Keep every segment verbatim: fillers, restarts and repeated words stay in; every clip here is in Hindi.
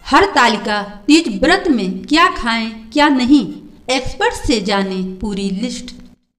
हरतालिका तीज व्रत में क्या खाएं क्या नहीं, एक्सपर्ट से जाने पूरी लिस्ट।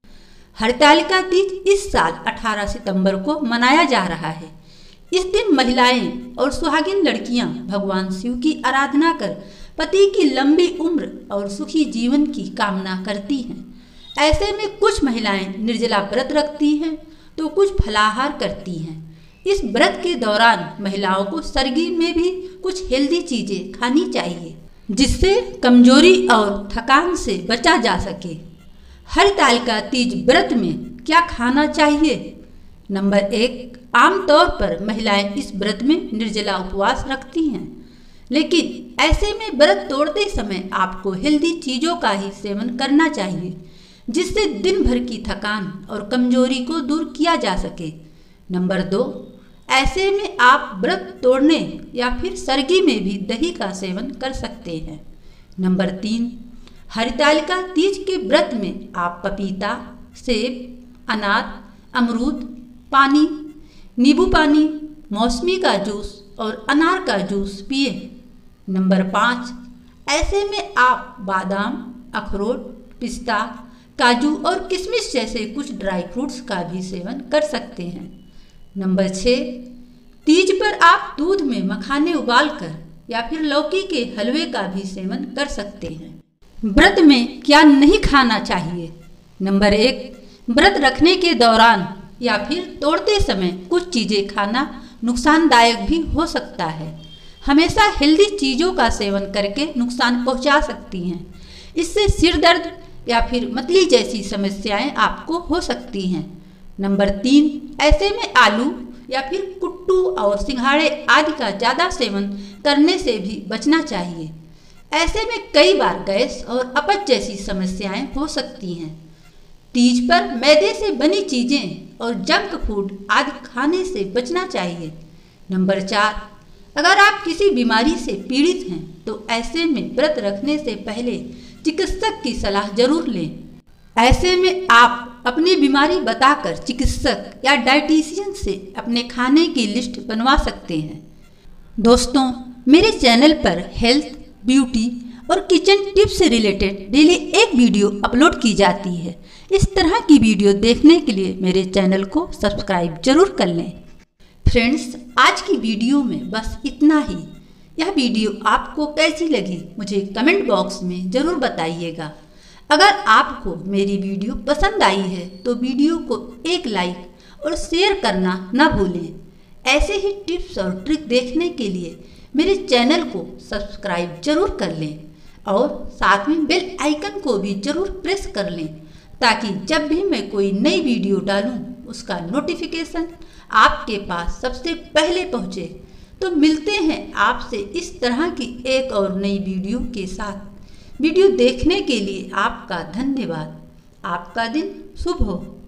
हरतालिका तीज इस साल अठारह सितंबर को मनाया जा रहा है। इस दिन महिलाएं और सुहागिन लड़कियां भगवान शिव की आराधना कर पति की लंबी उम्र और सुखी जीवन की कामना करती हैं। ऐसे में कुछ महिलाएं निर्जला व्रत रखती हैं तो कुछ फलाहार करती हैं। इस व्रत के दौरान महिलाओं को सर्दी में भी कुछ हेल्दी चीजें खानी चाहिए जिससे कमजोरी और थकान से बचा जा सके। हरतालिका तीज व्रत में क्या खाना चाहिए? नंबर एक, आमतौर पर महिलाएं इस व्रत में निर्जला उपवास रखती हैं, लेकिन ऐसे में व्रत तोड़ते समय आपको हेल्दी चीज़ों का ही सेवन करना चाहिए जिससे दिन भर की थकान और कमजोरी को दूर किया जा सके। नंबर दो, ऐसे में आप व्रत तोड़ने या फिर सर्दी में भी दही का सेवन कर सकते हैं। नंबर तीन, हरतालिका तीज के व्रत में आप पपीता, सेब, अनार, अमरूद, पानी, नींबू पानी, मौसमी का जूस और अनार का जूस पिए। नंबर पाँच, ऐसे में आप बादाम, अखरोट, पिस्ता, काजू और किशमिश जैसे कुछ ड्राई फ्रूट्स का भी सेवन कर सकते हैं। नंबर छः, तीज पर आप दूध में मखाने उबालकर या फिर लौकी के हलवे का भी सेवन कर सकते हैं। व्रत में क्या नहीं खाना चाहिए? नंबर एक, व्रत रखने के दौरान या फिर तोड़ते समय कुछ चीज़ें खाना नुकसानदायक भी हो सकता है। हमेशा हेल्दी चीज़ों का सेवन करके नुकसान पहुंचा सकती हैं। इससे सिर दर्द या फिर मतली जैसी समस्याएं आपको हो सकती हैं। नंबर तीन, ऐसे में आलू या फिर कुट्टू और सिंघाड़े आदि का ज़्यादा सेवन करने से भी बचना चाहिए। ऐसे में कई बार गैस और अपच जैसी समस्याएं हो सकती हैं। तीज पर मैदे से बनी चीज़ें और जंक फूड आदि खाने से बचना चाहिए। नंबर चार, अगर आप किसी बीमारी से पीड़ित हैं तो ऐसे में व्रत रखने से पहले चिकित्सक की सलाह जरूर लें। ऐसे में आप अपनी बीमारी बताकर चिकित्सक या डाइटिशियन से अपने खाने की लिस्ट बनवा सकते हैं। दोस्तों, मेरे चैनल पर हेल्थ, ब्यूटी और किचन टिप्स से रिलेटेड डेली एक वीडियो अपलोड की जाती है। इस तरह की वीडियो देखने के लिए मेरे चैनल को सब्सक्राइब जरूर कर लें। फ्रेंड्स, आज की वीडियो में बस इतना ही। यह वीडियो आपको कैसी लगी मुझे कमेंट बॉक्स में ज़रूर बताइएगा। अगर आपको मेरी वीडियो पसंद आई है तो वीडियो को एक लाइक और शेयर करना न भूलें। ऐसे ही टिप्स और ट्रिक देखने के लिए मेरे चैनल को सब्सक्राइब जरूर कर लें और साथ में बेल आइकन को भी जरूर प्रेस कर लें ताकि जब भी मैं कोई नई वीडियो डालूं उसका नोटिफिकेशन आपके पास सबसे पहले पहुंचे। तो मिलते हैं आपसे इस तरह की एक और नई वीडियो के साथ। वीडियो देखने के लिए आपका धन्यवाद। आपका दिन शुभ हो।